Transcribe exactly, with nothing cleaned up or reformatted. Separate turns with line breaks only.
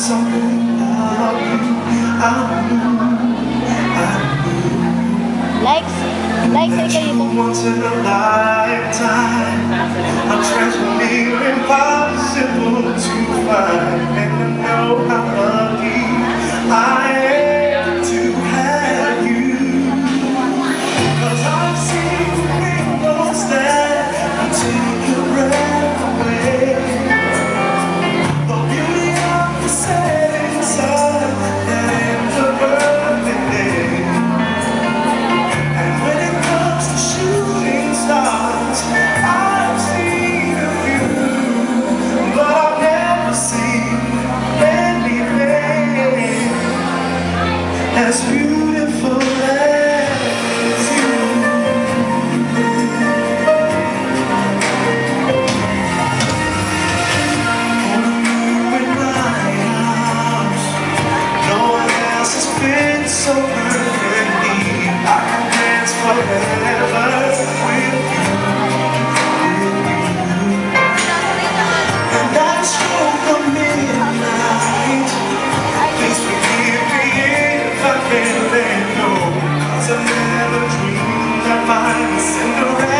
something about you. I knew, I knew.
Likes, likes ay kayo ito.
Once in a lifetime, a treasure near impossible to find. And I know how lucky I am to have you. 'Cause I've seen rainbows that take your breath away. The beauty of the setting sun that ends a perfect day. And when it comes to shooting stars, I've seen a few, but I've never seen anything as beautiful as you. Only you in my arms, no one else has been so perfectly. I can dance forever with you, with you. And I stroke the midnight. Please forgive me if I can't let go, 'cause I never dreamed I'd find a Cinderella.